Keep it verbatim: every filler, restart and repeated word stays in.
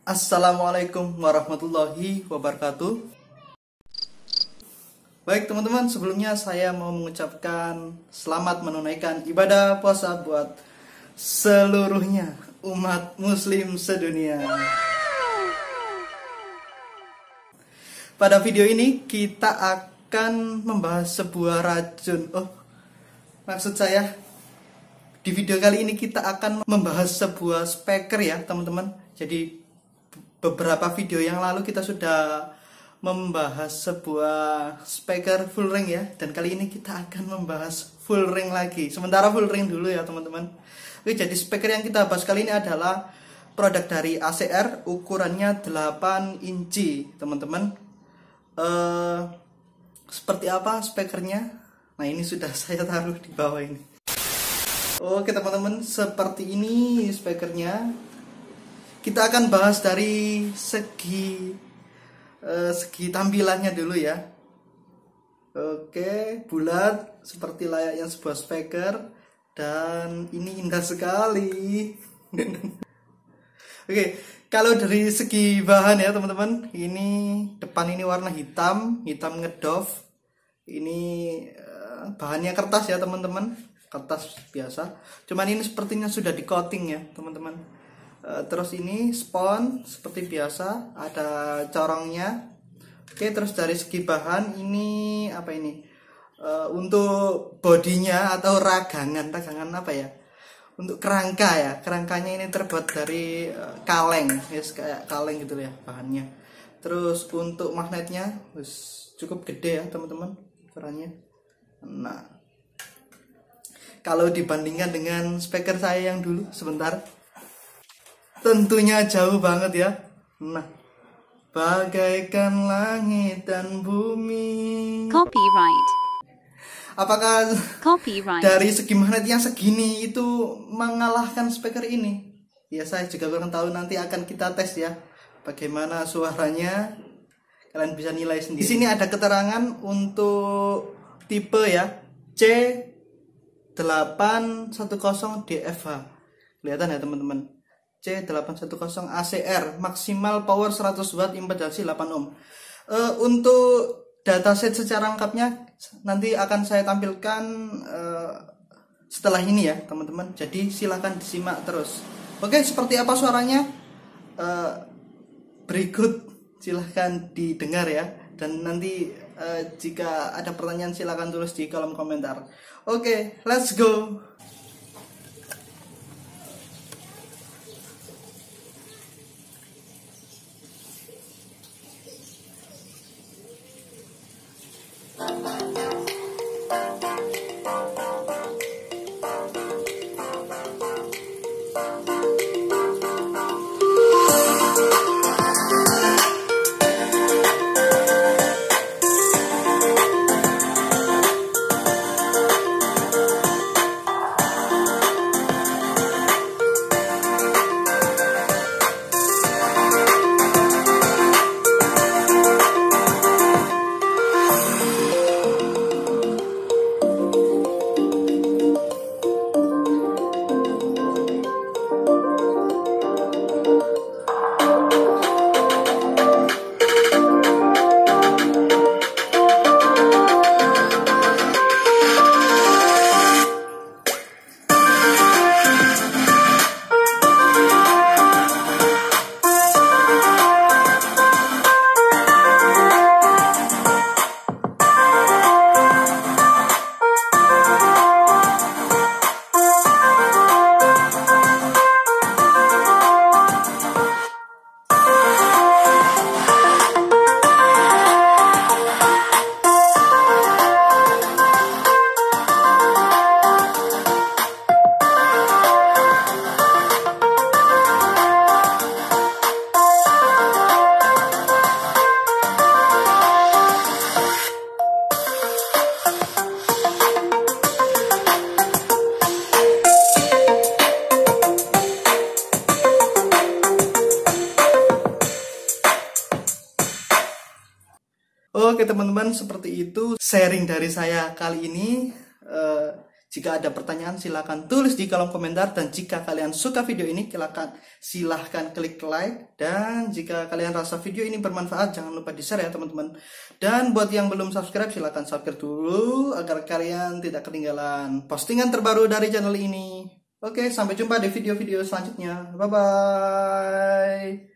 Assalamualaikum warahmatullahi wabarakatuh. Baik teman-teman, sebelumnya saya mau mengucapkan selamat menunaikan ibadah puasa buat seluruhnya umat muslim sedunia. Pada video ini kita akan membahas sebuah racun. Oh, maksud saya di video kali ini kita akan membahas sebuah speaker ya teman-teman. Jadi beberapa video yang lalu kita sudah membahas sebuah speaker full ring ya, dan kali ini kita akan membahas full ring lagi. Sementara full ring dulu ya teman-teman. Oke, jadi speaker yang kita bahas kali ini adalah produk dari A C R, ukurannya delapan inci teman-teman. Eh, seperti apa speakernya? Nah, ini sudah saya taruh di bawah ini. Oke teman-teman, seperti ini speakernya. Kita akan bahas dari segi uh, segi tampilannya dulu ya. Oke, bulat seperti layaknya sebuah speaker, dan ini indah sekali. Oke, kalau dari segi bahan ya teman-teman, ini depan ini warna hitam, hitam ngedove. Ini uh, bahannya kertas ya teman-teman, kertas biasa. Cuman ini sepertinya sudah di coating ya teman-teman. Terus ini spons seperti biasa, ada corongnya. Oke, terus dari segi bahan ini apa ini? Uh, untuk bodinya atau ragangan, ragangan apa ya? Untuk kerangka ya, kerangkanya ini terbuat dari uh, kaleng, yes, kayak kaleng gitu ya bahannya. Terus untuk magnetnya, yes, cukup gede ya teman-teman ukurannya. Nah, kalau dibandingkan dengan speaker saya yang dulu, sebentar. Tentunya jauh banget ya. Nah, bagaikan langit dan bumi. Copyright. Apakah Copyright. dari segi magnet yang segini itu mengalahkan speaker ini? Ya, saya juga kurang tahu, nanti akan kita tes ya. Bagaimana suaranya, kalian bisa nilai sendiri. Di sini ada keterangan untuk tipe ya, C delapan satu nol D F H. Kelihatan ya teman-teman. C delapan satu nol A C R, maksimal power seratus watt, impedansi delapan ohm. Uh, untuk dataset secara lengkapnya nanti akan saya tampilkan uh, setelah ini ya teman-teman. Jadi silahkan disimak terus. Oke, seperti apa suaranya? Uh, berikut silahkan didengar ya. Dan nanti uh, jika ada pertanyaan silahkan tulis di kolom komentar. Oke, let's go. Oke teman-teman, seperti itu sharing dari saya kali ini. Uh, Jika ada pertanyaan silahkan tulis di kolom komentar, dan jika kalian suka video ini silahkan silahkan klik like, dan jika kalian rasa video ini bermanfaat jangan lupa di share ya teman-teman. Dan buat yang belum subscribe silahkan subscribe dulu agar kalian tidak ketinggalan postingan terbaru dari channel ini. Oke, sampai jumpa di video-video selanjutnya. Bye bye.